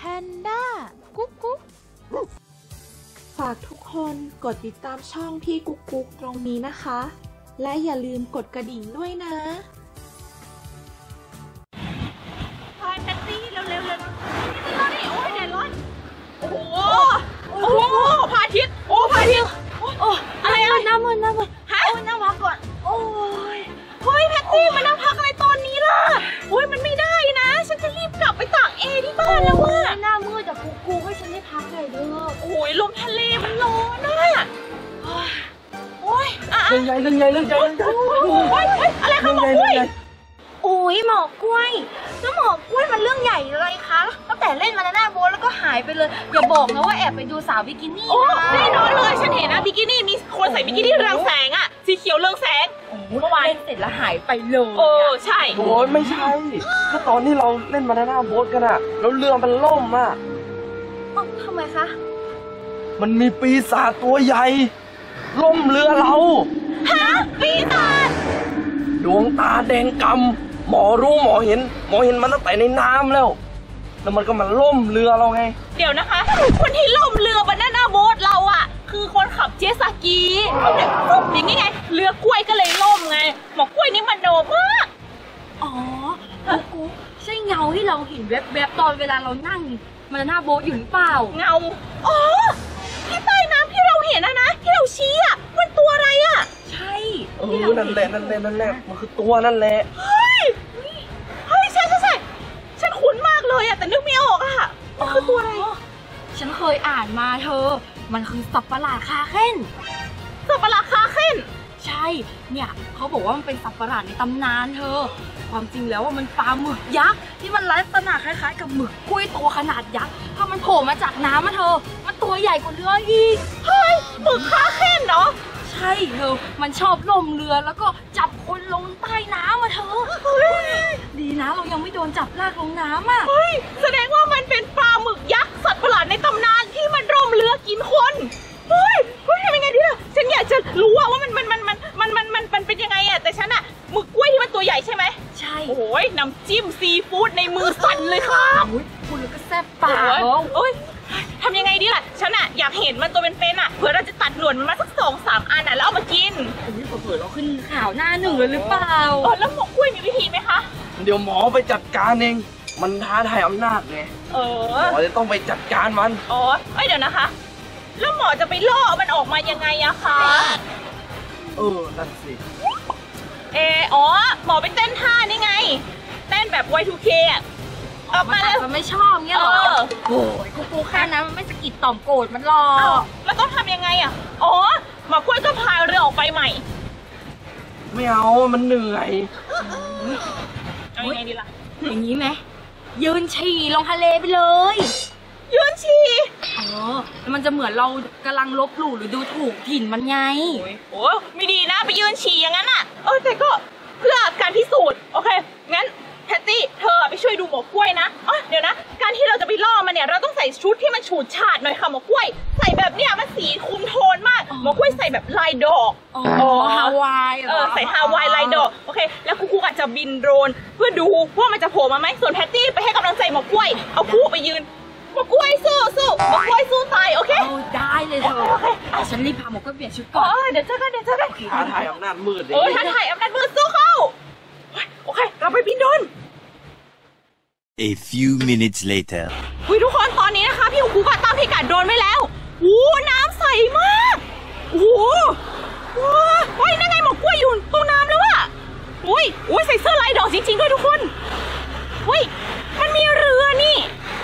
นด้ากุ๊กกุ๊กฝากทุกคนกดติดตามช่องพี่กุ๊กกุ๊กตรงนี้นะคะและอย่าลืมกดกระดิ่งด้วยนะพายแท็กซี่เร็วๆเลยนี่โอ้ยแดดร้อนโอ้โหพระอาทิตย์พระอาทิตย์อะไรน้ำมันฮะน้ำมาก่อนโอ้ยเฮ้ยแท็กซี่มานั่งพักอะไรตอนนี้ล่ะโอ้ยมันไม่ได้นะฉันจะรีบกลับไปตากแอร์ที่บ้านแล้วว่าหน้ามืดจากกูให้ฉันได้พักเลยเด้อโอ้ยลมทะเลมันร้อนอ่ะโอ้ยเรื่องใหญ่โอ้ยอะไรคะหมอกล้วยโอ้ยหมอกล้วยแล้วหมอกล้วยมันเรื่องใหญ่เลยคะตั้งแต่เล่นมาหน้าโบ๊ทแล้วก็หายไปเลยอย่าบอกนะว่าแอบไปดูสาวบิกินี่แน่นอนเลยฉันเห็นนะบิกินี่มีคนใส่บิกินี่เรืองแสงอ่ะสีเขียวเรืองแสงเมื่อวานเล่นเสร็จแล้วหายไปเลยใช่โอ้ยไม่ใช่ก็ตอนที่เราเล่นมาหน้าโบ๊ทกันอะแล้วเรือมันล่มอะทำไมคะมันมีปีศาจตัวใหญ่ล่มเรือเราฮะปีศาจดวงตาแดงกำหมอรู้หมอเห็นมันตั้งแต่ในน้ำแล้วมันก็มาล่มเรือเราไงเดี๋ยวนะคะคนที่ล่มเรือบนหน้าโบ๊ทเราอ่ะคือคนขับเจตสกีเขาเนี่ยปุ๊บอย่างงี้ไงเรือกล้วยก็เลยล่มไงหมอกล้วยนี่มันโดมากอ๋อกูใช่เงาที่เราเห็นแวบๆตอนเวลาเรานั่งมาหน้าโบ๊ทอยู่หรือเปล่าเงาที่ใต้น้ำที่เราเห็นนะที่เราชี้อ่ะมันตัวอะไรอ่ะใช่นั่นแหละมันคือตัวนั่นแหละเฮ้ยใช่ฉันคุ้นมากเลยอ่ะแต่นึกไม่ออกอ่ะมันคือตัวอะไรฉันเคยอ่านมาเธอมันคือสัตว์ประหลาดคาเค้นสัตว์ประหลาดคาเค้นใช่เนี่ยเขาบอกว่ามันเป็นสัตว์ประหลาดในตำนานเธอความจริงแล้วว่ามันปลาหมึกยักษ์ที่มันลักษณะคล้ายๆกับหมึกกล้วยตัวขนาดยักษ์ถ้ามันโผล่มาจากน้ำมาเธอมันตัวใหญ่กว่าเรืออีกเฮ้ยหมึกคาเค้นเนาะใช่เธอมันชอบล่มเรือแล้วก็จับคนลงใต้น้ำมาเธอดีนะเรายังไม่โดนจับลากลงน้ำอ่ะแสดงว่ามันเป็นปลาหมึกยักษ์สัตว์ประหลาดในตำนานที่มันล่มเรือกินคนเฮ้ยทำยังไงดีล่ะฉันอยากจะรู้ว่ามันเป็นยังไงอ่ะแต่ฉันอ่ะหมึกกล้วยที่มันตัวใหญ่ใช่ไหมใช่โอ้ยน้ำจิ้มซีฟู้ดในมือสั่นเลยค่ะคุณแล้วก็แซ่บปากทำยังไงดีล่ะฉันอ่ะอยากเห็นมันตัวเป็นๆอ่ะเผื่อเราจะตัดหนวดมันมาสัก2-3 อันอ่ะแล้วเอามากินเผื่อเราขึ้นข่าวหน้า1เลยหรือเปล่าแล้วหมอกล้วยมีวิธีไหมคะเดี๋ยวหมอไปจัดการเองมันท้าทายอำนาจไงหมอจะต้องไปจัดการมันเดี๋ยวนะคะแล้วหมอจะไปล่อมันออกมายังไงอะคะนั่นสิหมอไปเต้นท่านี่ไงเต้นแบบ Y2K อ่ะออกมาเลยมันไม่ชอบเงี้ยหรอโอ้ยกูแค่นั้นมันไม่สะกิดต่อมโกรธมันหรอกแล้วต้องทำยังไงอะหมอกล้วยก็พายเรือออกไปใหม่ไม่เอามันเหนื่อยเอายังไงดีล่ะอย่างนี้ไหมยืนฉี่ลงทะเลไปเลยยืนฉี่มันจะเหมือนเรากำลังลบหลู่หรือดูถูกถิ่นมันไงไม่ดีนะไปยืนฉี่อย่างนั้นอ่ะแต่ก็เพื่อการพิสูจน์โอเคงั้นแพตตี้เธอไปช่วยดูหมอกล้วยนะเดี๋ยวนะการที่เราจะไปล่อมันเนี่ยเราต้องใส่ชุดที่มันฉูดฉาดหน่อยค่ะหมอกล้วยใส่แบบเนี้ยมันสีคุมโทนมากหมอกล้วยใส่แบบลายดอกฮาวายใส่ฮาวายลายดอกโอเคแล้วกูอาจจะบินโดรนเพื่อดูว่ามันจะโผล่มาไหมส่วนแพตตี้ไปให้กำลังใจหมอกล้วยเอาคู่ไปยืนหมอกล้วยสู้หมอกล้วยสู้ตายโอเคได้เลยเธอฉันรีบพาหมอกล้วยเปลี่ยนชุดก่อนเดี๋ยวเจอกันท้าทายอำนาจมืดเลยท้าทายอำนาจมืดสู้เข้าโอเคเราไปบินโดรน A few minutes later ทุกคนตอนนี้นะคะพี่อู๋ก็ตามพิกัดโดรนไว้แล้วน้ำใสมากนั่นไงหมอกล้วยอยู่ตรงน้ำแล้วอะใส่เสื้อลายดอกจริงๆด้วยทุกคนมันมีเรือนี่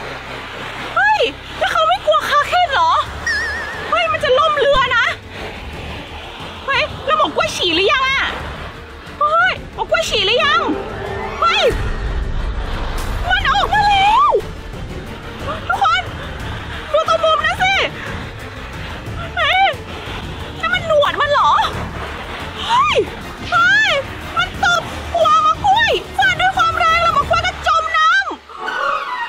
แล้วเขาไม่กลัวคาเค้นเหรอมันจะล่มเรือนะแล้วหมอกล้วยฉี่หรือยังอะหมอกล้วยฉี่หรือยังมันออกมาแล้วทุกคนดูตรงมุมนะสินั่นมันหนวดมันเหรอมันตบหัวหมอกล้วยฟาดด้วยความแรงแล้วหมอกล้วยก็จมน้ำ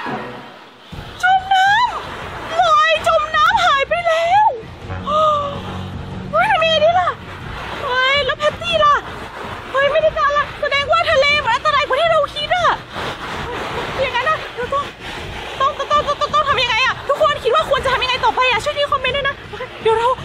ช่วยที่คอมเมนต์ด้วยนะโอเคเดี๋ยวเรา